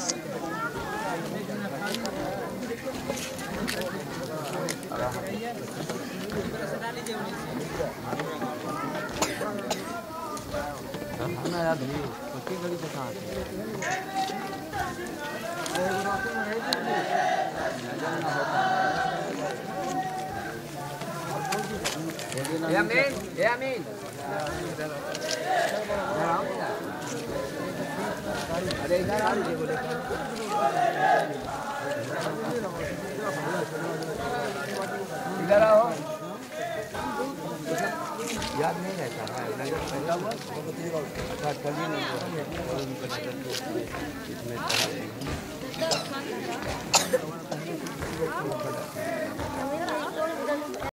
Amin. इधर आओ। याद नहीं रहता है नजर पहला हुआ अच्छा चलिए नहीं इसमें